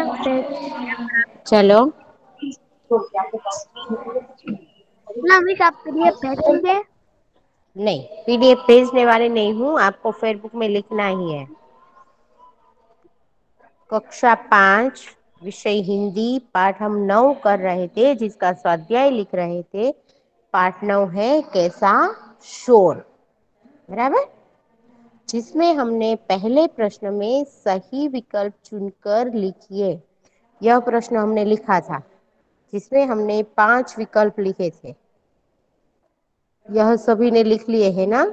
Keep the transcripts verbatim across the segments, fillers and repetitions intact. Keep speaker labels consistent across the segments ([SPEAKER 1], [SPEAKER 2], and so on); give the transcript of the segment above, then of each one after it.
[SPEAKER 1] चलो
[SPEAKER 2] ना मिस आप पीडीएफ भेजेंगे?
[SPEAKER 1] नहीं, पीडीएफ भेजने वाले नहीं हूँ, आपको फेसबुक में लिखना ही है। कक्षा पांच विषय हिंदी, पाठ हम नौ कर रहे थे, जिसका स्वाध्याय लिख रहे थे। पाठ नौ है कैसा शोर, बराबर, जिसमें हमने पहले प्रश्न में सही विकल्प चुनकर लिखिए। यह प्रश्न हमने लिखा था, जिसमें हमने पांच विकल्प लिखे थे। यह सभी ने लिख लिए है ना,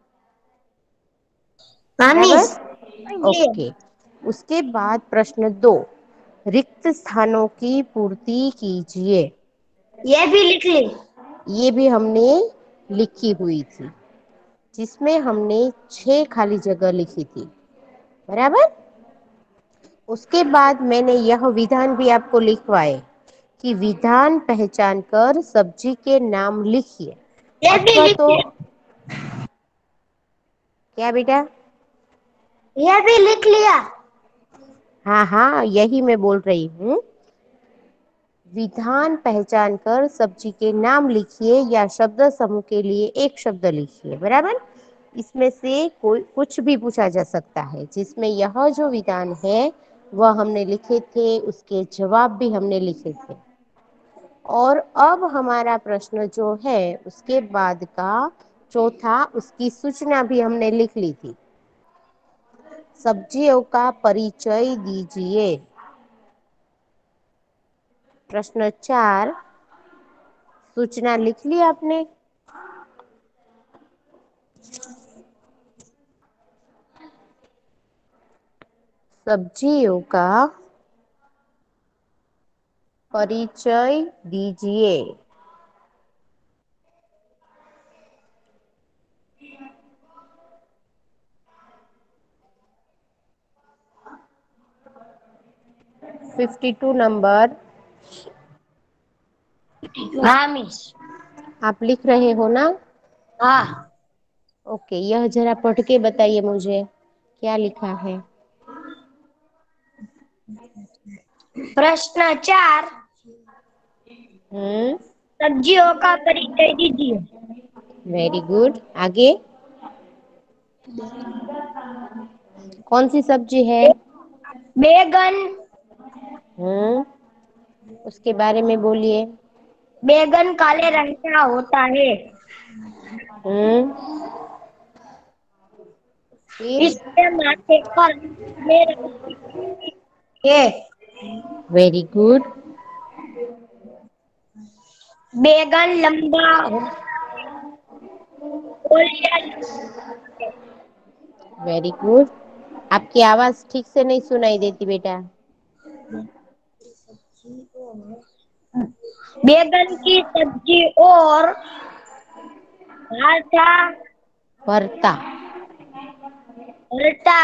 [SPEAKER 2] हाँ
[SPEAKER 1] बराबर?
[SPEAKER 2] मिस।
[SPEAKER 1] ओके। उसके बाद प्रश्न दो, रिक्त स्थानों की पूर्ति कीजिए।
[SPEAKER 2] ये भी लिख ली।
[SPEAKER 1] ये भी हमने लिखी हुई थी, जिसमें हमने छह खाली जगह लिखी थी, बराबर। उसके बाद मैंने यह विधान भी आपको लिखवाए कि विधान पहचान कर सब्जी के नाम लिखिए।
[SPEAKER 2] ये भी
[SPEAKER 1] अथवा
[SPEAKER 2] लिख
[SPEAKER 1] तो
[SPEAKER 2] लिया।
[SPEAKER 1] क्या बेटा?
[SPEAKER 2] ये भी लिख लिया।
[SPEAKER 1] हाँ हाँ, यही मैं बोल रही हूँ। विधान पहचान कर सब्जी के नाम लिखिए या शब्द समूह के लिए एक शब्द लिखिए, बराबर। इसमें से कोई कुछ भी पूछा जा सकता है। जिसमें यह जो विधान है वह हमने लिखे थे, उसके जवाब भी हमने लिखे थे। और अब हमारा प्रश्न जो है उसके बाद का चौथा, उसकी सूचना भी हमने लिख ली थी। सब्जियों का परिचय दीजिए। प्रश्न चार, सूचना लिख ली आपने? सब्जियों का परिचय दीजिए। फिफ्टी टू नंबर
[SPEAKER 2] हाँ मिस।
[SPEAKER 1] आप लिख रहे हो ना?
[SPEAKER 2] हाँ।
[SPEAKER 1] ओके, यह जरा पढ़ के बताइए मुझे, क्या लिखा है?
[SPEAKER 2] प्रश्न चार,
[SPEAKER 1] हम्म,
[SPEAKER 2] सब्जियों का परिचय दीजिए।
[SPEAKER 1] Very good. आगे कौन सी सब्जी है?
[SPEAKER 2] बैगन।
[SPEAKER 1] हम्म, उसके बारे में बोलिए।
[SPEAKER 2] बैगन काले रंग का होता है।
[SPEAKER 1] हम्म, फिर?
[SPEAKER 2] इसके माथे पर काले रंग की पट्टी है।
[SPEAKER 1] Very good.
[SPEAKER 2] बैगन लंबा होता है, गोलियां लंबी है।
[SPEAKER 1] Very good. आपकी आवाज ठीक से नहीं सुनाई देती बेटा।
[SPEAKER 2] बैगन की सब्जी और भाटा
[SPEAKER 1] भरता।
[SPEAKER 2] भरता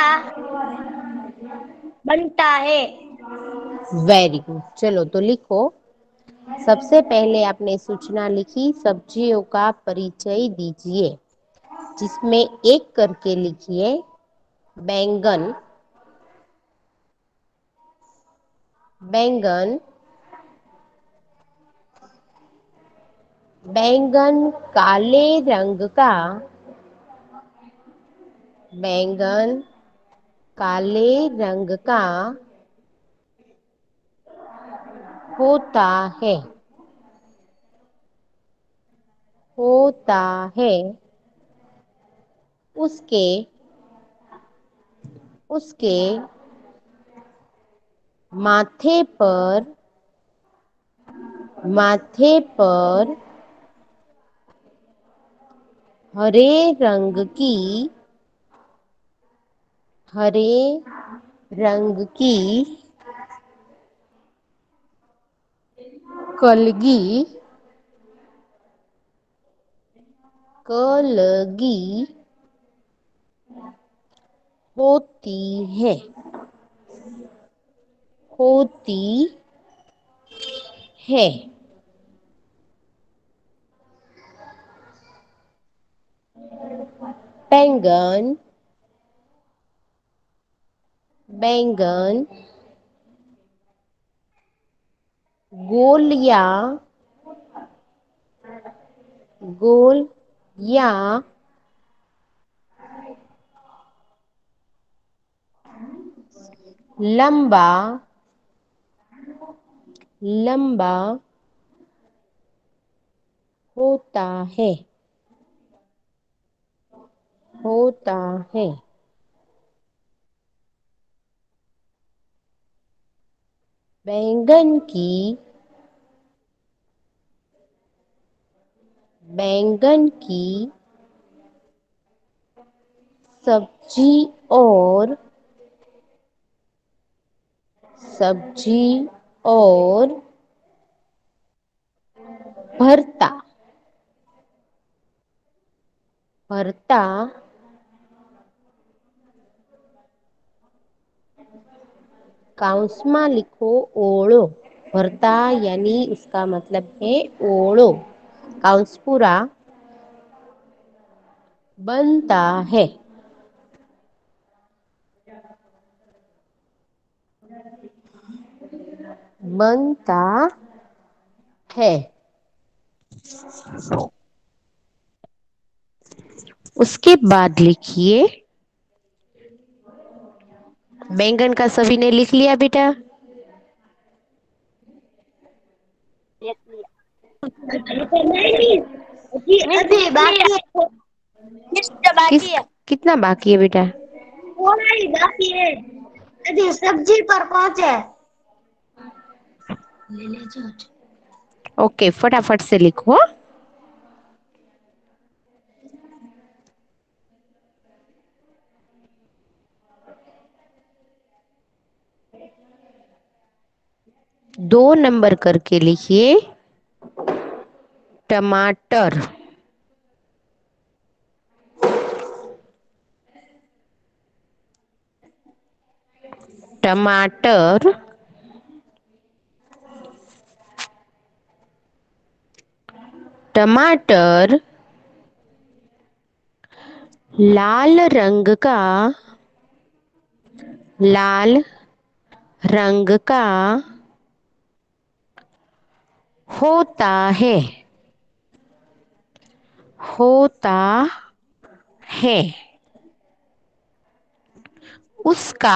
[SPEAKER 2] बनता है।
[SPEAKER 1] वेरी गुड, चलो तो लिखो। सबसे पहले आपने सूचना लिखी, सब्जियों का परिचय दीजिए, जिसमें एक करके लिखिए बैंगन। बैंगन, बैंगन काले रंग का, बैंगन काले रंग का होता है, होता है। उसके उसके माथे पर माथे पर हरे रंग की हरे रंग की कलगी कलगी होती है, होती है। बैंगन, बैंगन गोलियां गोल या लंबा लंबा होता है होता है। बैंगन की बैंगन की सब्जी और सब्जी और भरता भरता काउंसમાં लिखो ओळो। भरता यानी इसका मतलब है ओळो। काउंस पूरा बनता है बनता है। उसके बाद लिखिए बैंगन का सभी ने लिख लिया बेटा।
[SPEAKER 2] नहीं जी
[SPEAKER 1] मिस
[SPEAKER 2] अभी
[SPEAKER 1] लिख लिया।
[SPEAKER 2] बाकी है। किसका
[SPEAKER 1] किस
[SPEAKER 2] बाकी है?
[SPEAKER 1] कितना बाकी है बेटा?
[SPEAKER 2] थोड़ा ही बाकी है। अभी सब्जी पर पहुंचे।
[SPEAKER 1] ओके फटाफट से लिखो। दो नंबर करके लिखिए टमाटर टमाटर टमाटर लाल रंग का लाल रंग का होता है होता है। उसका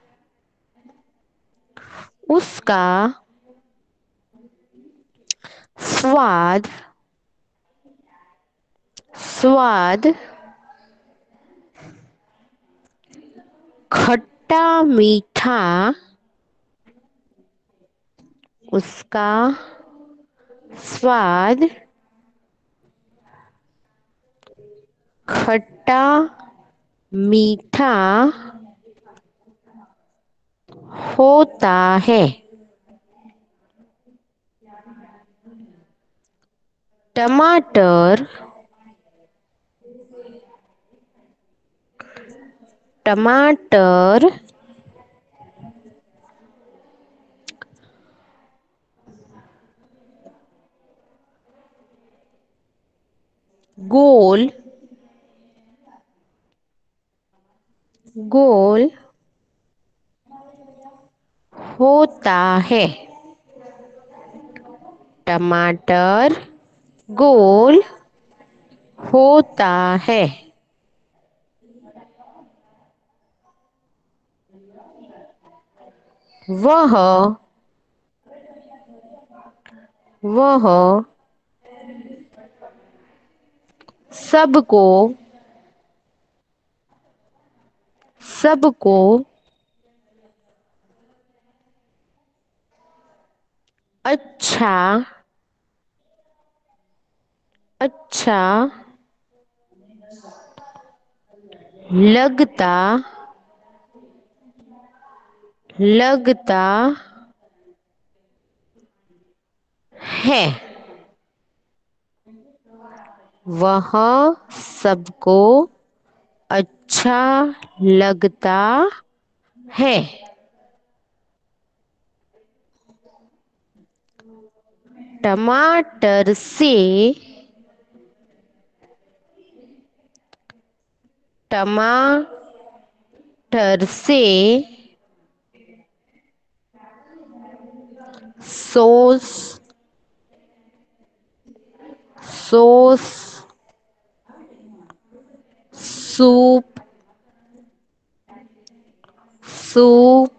[SPEAKER 1] उसका स्वाद स्वाद खट्टा मीठा उसका स्वाद खट्टा मीठा होता है। टमाटर टमाटर गोल गोल होता है टमाटर गोल होता है। वह वह सबको सबको अच्छा अच्छा लगता लगता है। वह सबको अच्छा लगता है। टमाटर से टमाटर से સોસ, સોસ, સૂપ, સૂપ,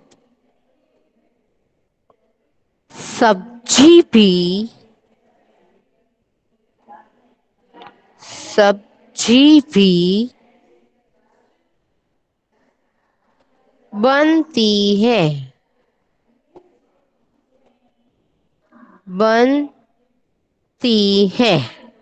[SPEAKER 1] सब्जी भी, सब्जी भी बनती है, बनती है।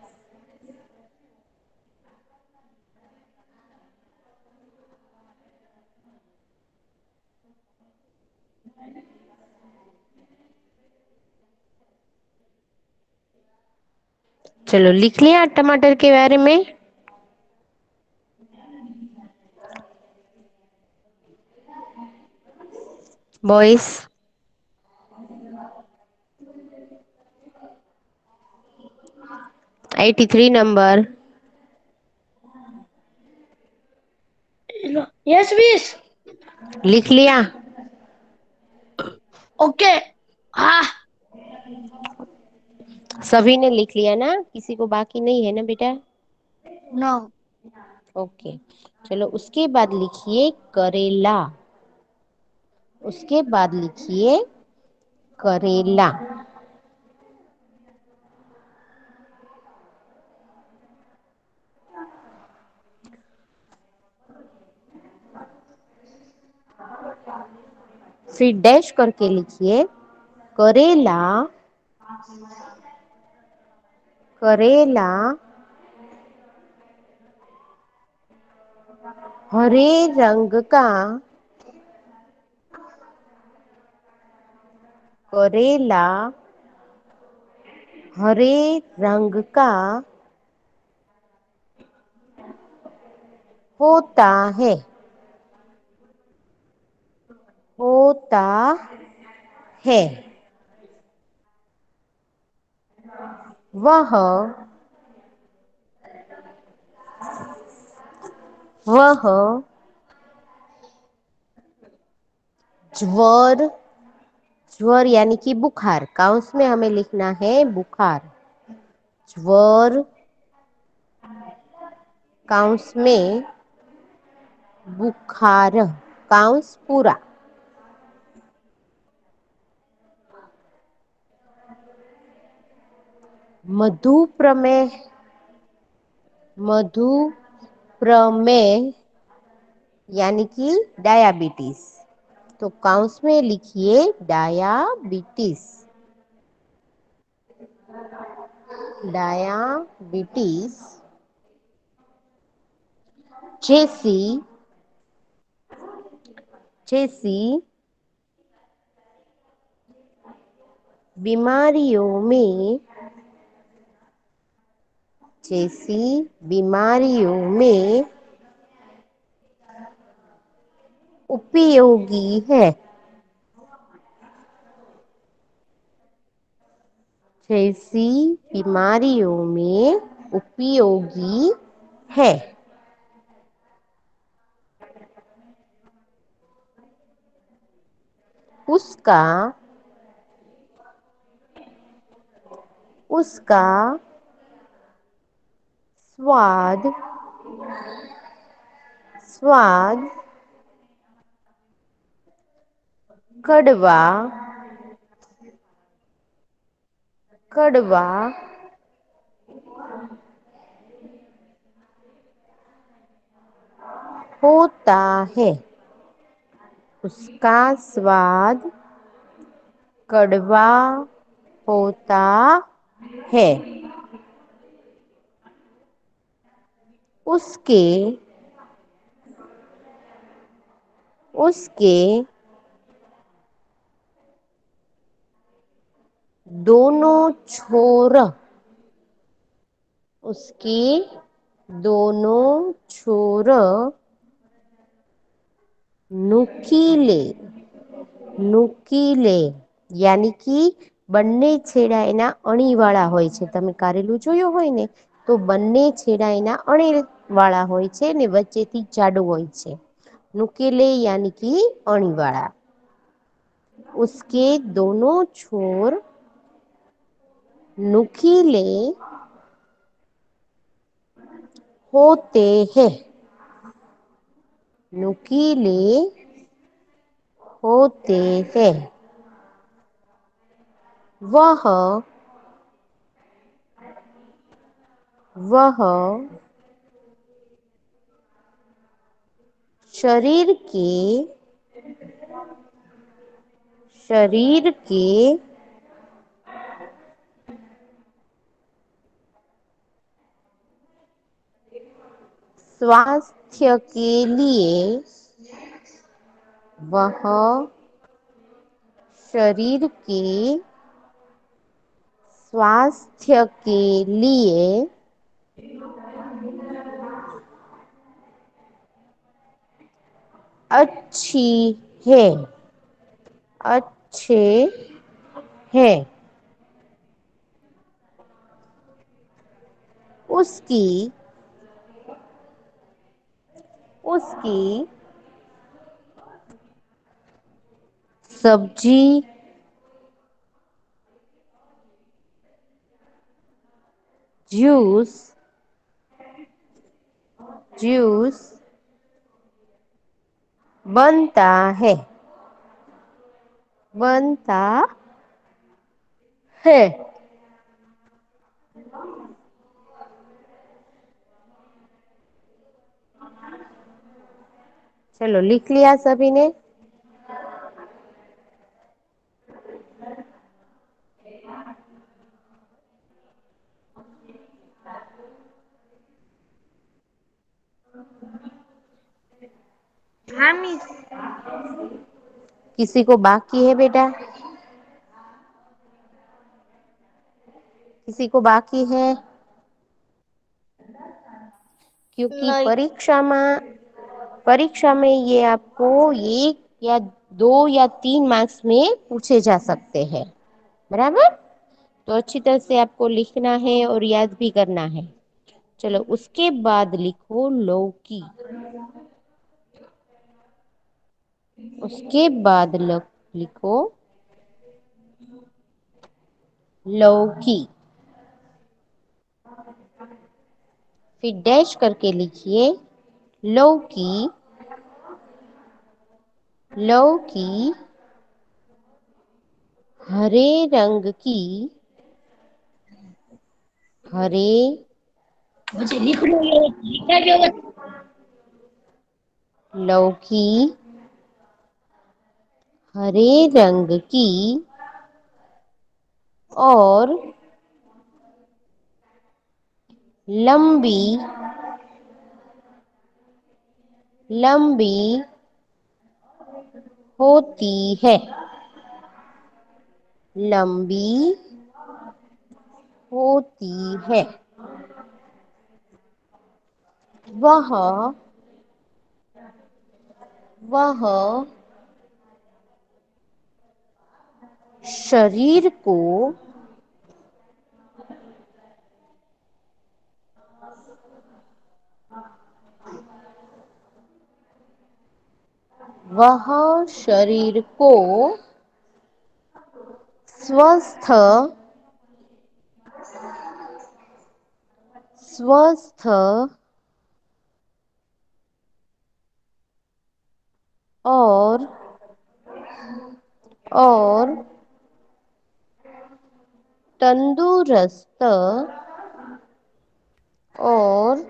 [SPEAKER 1] चलो लिख लिया टमाटर के बारे में। Boys, eighty three number.
[SPEAKER 2] Yes miss.
[SPEAKER 1] लिख लिया?
[SPEAKER 2] ओके। हाँ।
[SPEAKER 1] सभी ने लिख लिया ना? किसी को बाकी नहीं है ना बेटा?
[SPEAKER 2] नो।
[SPEAKER 1] ओके, चलो उसके बाद लिखिए करेला। उसके बाद लिखिए करेला। फिर डैश करके लिखिए करेला, करेला हरे रंग का, करेला हरे रंग का होता है, होता है। वह, वह ज्वर, ज्वर यानी कि बुखार, काउंस में हमें लिखना है बुखार। ज्वर काउंस में बुखार, काउंस पूरा। मधु प्रमेह, मधु प्रमेह यानी कि डायबिटीज, तो काउंस में लिखिए डायबिटीज, डायबिटीज। जैसी, जैसी बीमारियों में, जैसी बीमारियों में उपयोगी है, जैसी बीमारियों में उपयोगी है। उसका, उसका स्वाद, स्वाद कड़वा, कड़वा होता है, उसका स्वाद कड़वा होता है। उसके, उसके दोनों छोर, उसके दोनों छोर नुकीले, नुकीले यानी कि બંને છેડા એના અણીવાળા હોય છે। તમે કારેલું જોયું હોય ને તો બંને છેડા એના અણીવાળા હોય છે ને વચ્ચેથી જાડું હોય છે। નુકેલે यानी कि અણીવાળા। उसके दोनों छोर नुकीले होते हैं। नुकीले होते हैं। वह वह शरीर के शरीर के स्वास्थ्य के लिए वह शरीर के स्वास्थ्य के लिए अच्छी है। अच्छे है। उसकी उसकी सब्जी जूस जूस बनता है। बनता है। चलो लिख लिया सभी ने।
[SPEAKER 2] हाँ मिस।
[SPEAKER 1] किसी को बाकी है बेटा? किसी को बाकी है? क्योंकि
[SPEAKER 2] नहीं।
[SPEAKER 1] परीक्षा में परीक्षा में ये आपको एक या दो या तीन मार्क्स में पूछे जा सकते हैं। बराबर? तो अच्छी तरह से आपको लिखना है और याद भी करना है। चलो उसके बाद लिखो लौकी। उसके बाद लिखो लौकी। फिर डैश करके लिखिए लौकी। लौकी हरे रंग की हरे
[SPEAKER 2] मुझे लिख लो ये लिखा जो।
[SPEAKER 1] लौकी हरे रंग की और लंबी लंबी होती है। लंबी होती है। वह वह शरीर को वह शरीर को स्वस्थ स्वस्थ और और तंदुरुस्त और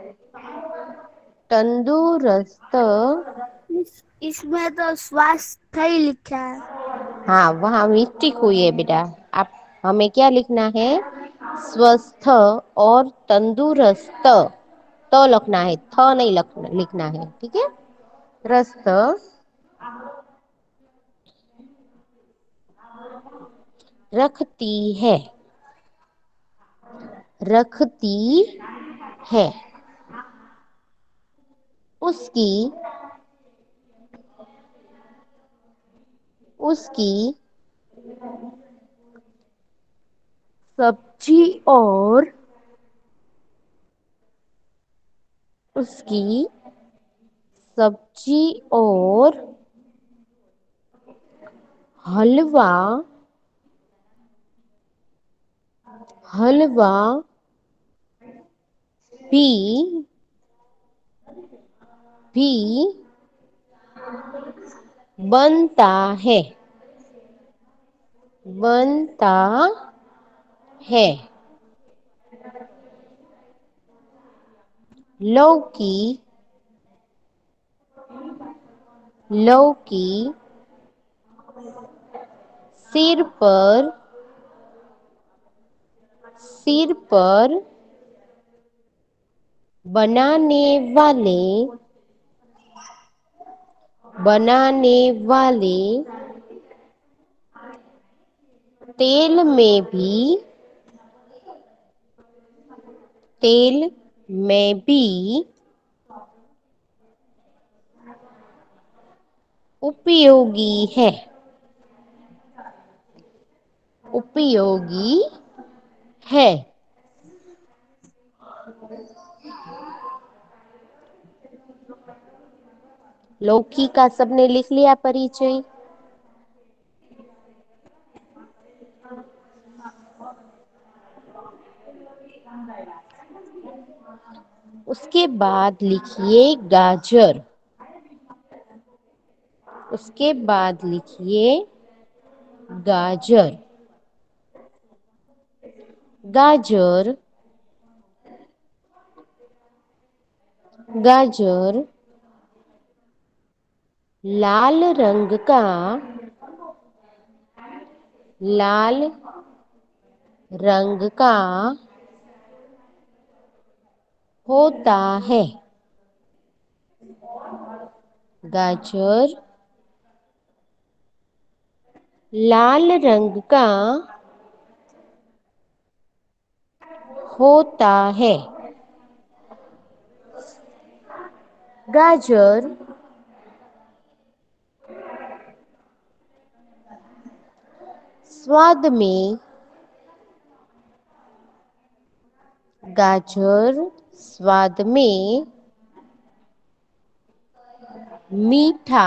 [SPEAKER 1] तंदुरुस्त।
[SPEAKER 2] इस, इसमें तो स्वास्थ्य ही लिखा है।
[SPEAKER 1] हाँ वहाँ मिस्टेक हुई है बेटा। आप हमें क्या लिखना है? स्वस्थ और तंदुरुस्त तो लिखना है, थ नहीं लिखना लिखना है। ठीक है? रस्त रखती है। रखती है। उसकी उसकी सब्जी और उसकी सब्जी और हलवा हलवा भी भी बनता है बनता है। लौकी लौकी सिर पर सिर पर बनाने वाले बनाने वाले तेल में भी तेल में भी उपयोगी है उपयोगी है। लौकी का सबने लिख लिया परिचय। उसके बाद लिखिए गाजर। उसके बाद लिखिए गाजर। गाजर गाजर लाल रंग का लाल रंग का होता है। गाजर लाल रंग का होता है। गाजर स्वाद में गाजर स्वाद में मीठा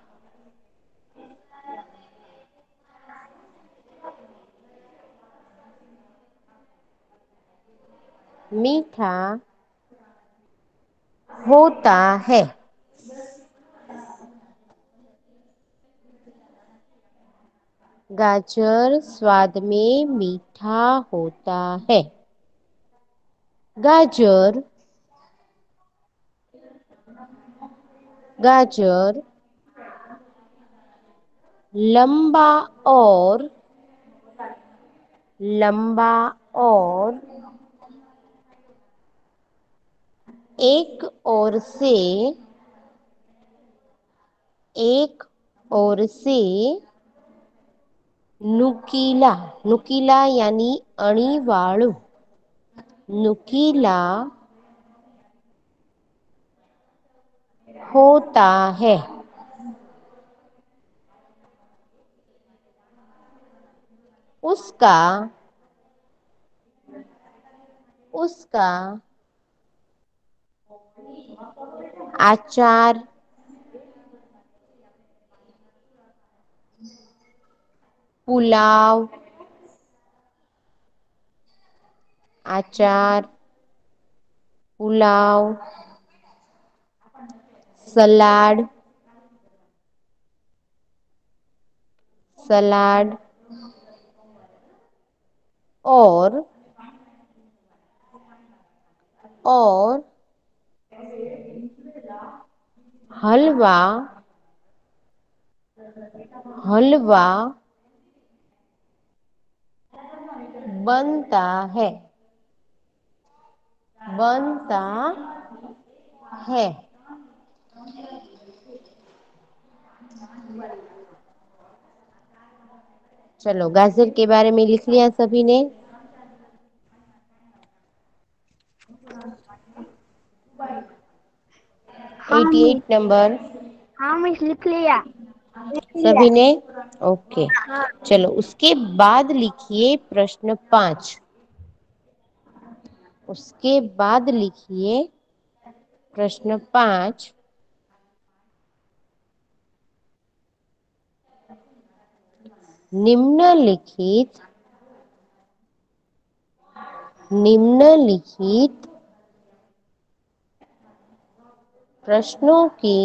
[SPEAKER 1] मीठा होता है। गाजर स्वाद में मीठा होता है। गाजर गाजर लंबा और लंबा और एक ओर से एक ओर से नुकीला नुकीला यानी अणीवाळू नुकीला होता है। उसका उसका आचार पुलाव आचार पुलाव सलाड सलाड और और हलवा हलवा बनता है बनता है। चलो गाजर के बारे में लिख लिया सभी ने।
[SPEAKER 2] हाँ मिस।
[SPEAKER 1] अठासी नंबर
[SPEAKER 2] हाँ मिस लिख लिया। लिख लिया।
[SPEAKER 1] सभी ने ओके।
[SPEAKER 2] हाँ।
[SPEAKER 1] चलो उसके बाद लिखिए प्रश्न पांच। उसके बाद लिखिए प्रश्न पांच। निम्नलिखित निम्नलिखित प्रश्नों की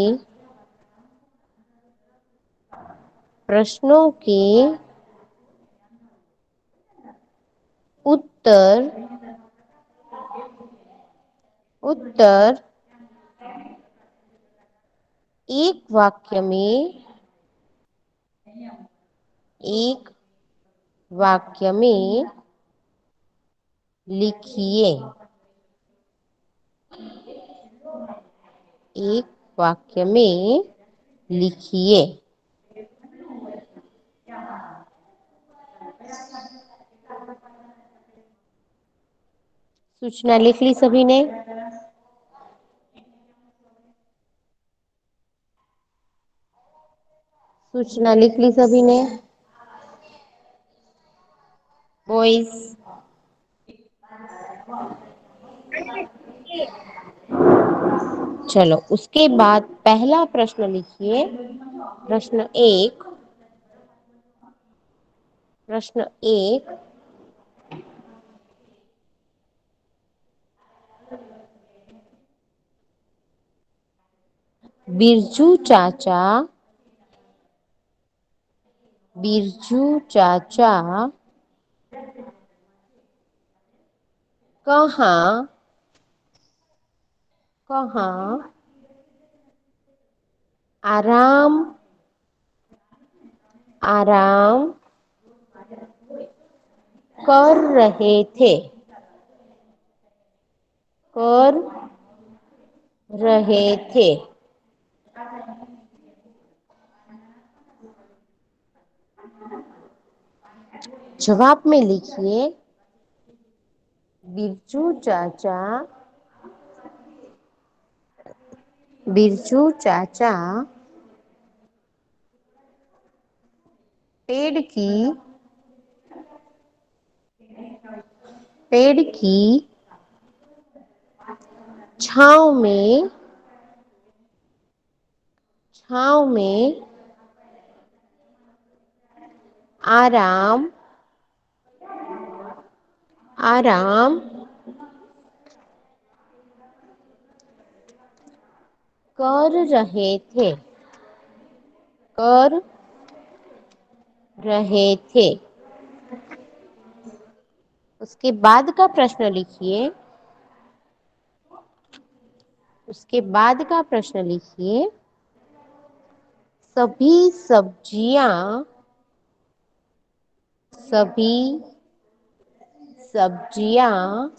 [SPEAKER 1] प्रश्नों के उत्तर उत्तर एक वाक्य में एक वाक्य में लिखिए। एक वाक्य में लिखिए। सूचना लिख ली सभी ने? सूचना लिख ली सभी ने? बॉयज, चलो उसके बाद पहला प्रश्न लिखिए। प्रश्न एक प्रश्न एक बिरजू चाचा बिरजू चाचा कहाँ कहाँ आराम आराम कर रहे थे कर रहे थे। जवाब में लिखिए बिरजू चाचा बिरजू चाचा पेड़ की पेड़ की छांव में छांव में आराम आराम कर रहे थे कर रहे थे। उसके बाद का प्रश्न लिखिए उसके बाद का प्रश्न लिखिए सभी सब्जियां सभी सब्जियां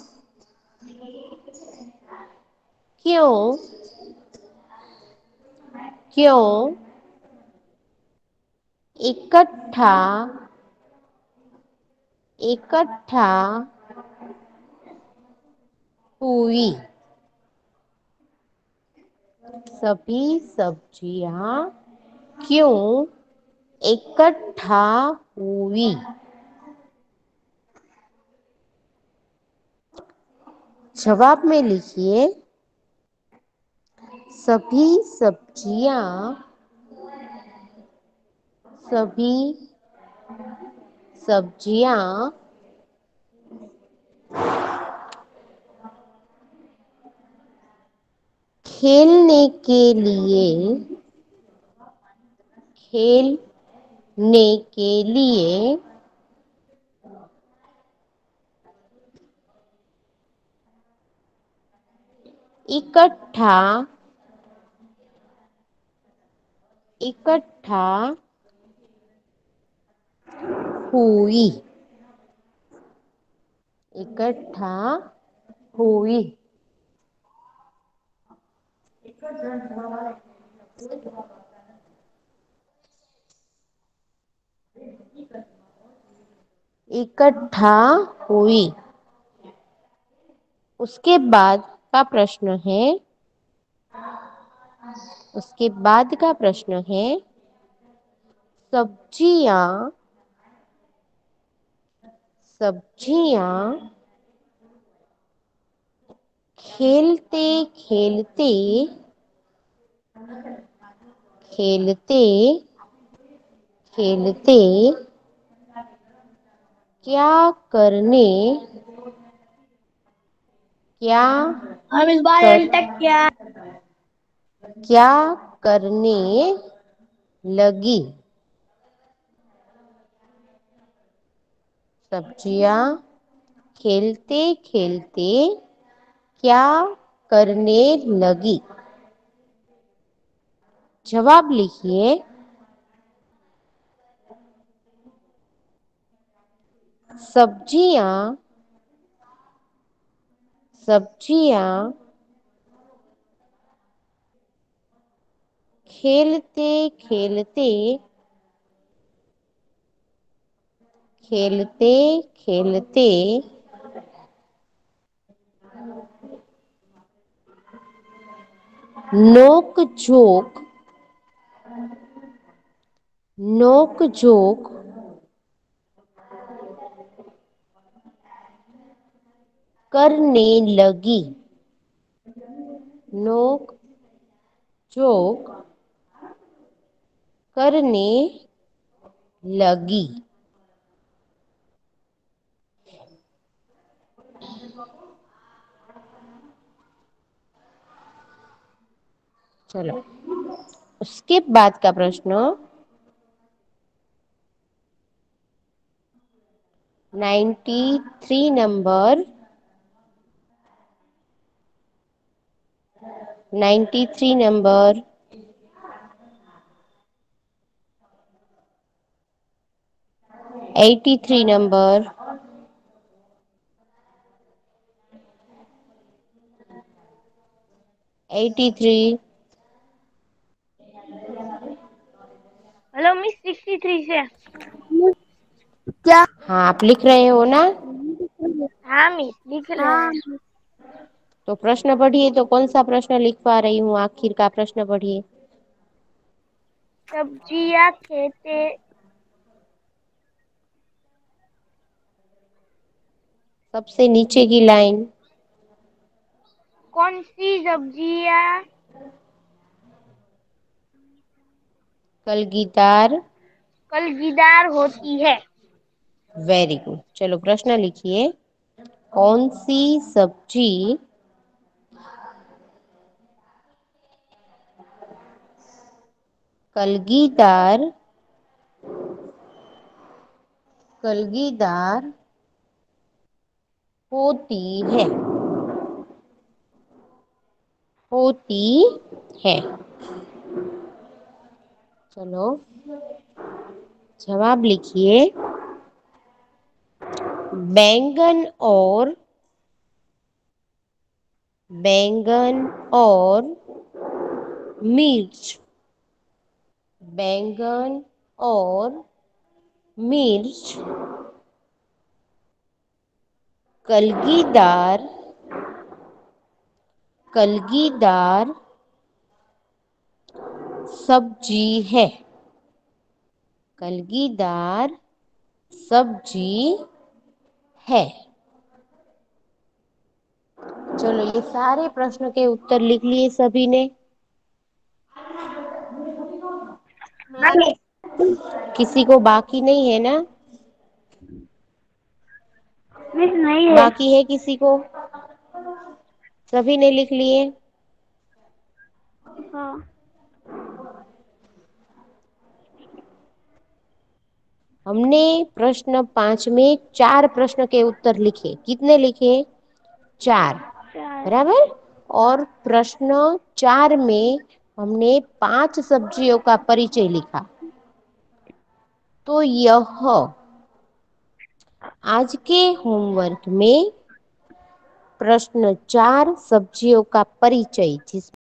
[SPEAKER 1] क्यों क्यों इकट्ठा इकट्ठा हुई। सभी सब्जियां क्यों इकट्ठा हुई। जवाब में लिखिए सभी सब्जियां सभी सब्जियां खेलने के लिए खेलने के लिए इकट्ठा इकट्ठा हुई इकट्ठा हुई। इकट्ठा हुई। उसके बाद का प्रश्न है उसके बाद का प्रश्न है सब्जियां सब्जियां खेलते खेलते खेलते खेलते क्या करने क्या
[SPEAKER 2] हम इस बार
[SPEAKER 1] कर
[SPEAKER 2] एल तक क्या
[SPEAKER 1] क्या करने लगी? सब्जियां खेलते खेलते क्या करने लगी? जवाब लिखिए। सब्जियां सब्जियां खेलते खेलते खेलते खेलते नोक झोंक नोक झोंक करने लगी। नोक झोंक करने लगी। चलो, उसके बाद का प्रश्न ninety three number ninety three number eighty three number eighty three
[SPEAKER 2] hello miss sixty three से क्या?
[SPEAKER 1] हाँ, आप लिख रहे हो ना?
[SPEAKER 2] हाँ मिस लिख रहे हैं।
[SPEAKER 1] तो प्रश्न पढ़िए। तो कौन सा प्रश्न लिखवा रही हूँ? आखिर का प्रश्न पढ़िए।
[SPEAKER 2] सब्जियां खेते
[SPEAKER 1] सबसे नीचे की लाइन।
[SPEAKER 2] कौन सी सब्जियां
[SPEAKER 1] कलगीदार
[SPEAKER 2] कलगीदार होती है?
[SPEAKER 1] Very good. चलो प्रश्न लिखिए। कौन सी सब्जी कलगीदार कलगीदार होती है होती है? चलो जवाब लिखिए। बैंगन और बैंगन और मिर्च बैंगन और मिर्च कलगीदार कलगीदार सब्जी है। कलगीदार सब्जी है। चलो, ये सारे प्रश्न के उत्तर लिख लिए सभी ने?
[SPEAKER 2] हाँ मिस।
[SPEAKER 1] किसी को बाकी नहीं है ना?
[SPEAKER 2] मिस नहीं है।
[SPEAKER 1] बाकी है किसी को? सभी ने लिख लिए?
[SPEAKER 2] हाँ
[SPEAKER 1] हमने प्रश्न पांच में चार प्रश्न के उत्तर लिखे। कितने लिखे? चार।
[SPEAKER 2] चार।
[SPEAKER 1] बराबर। और प्रश्न चार में हमने पांच सब्जियों का परिचय लिखा। तो यह आज के होमवर्क में प्रश्न चार सब्जियों का परिचय, जिस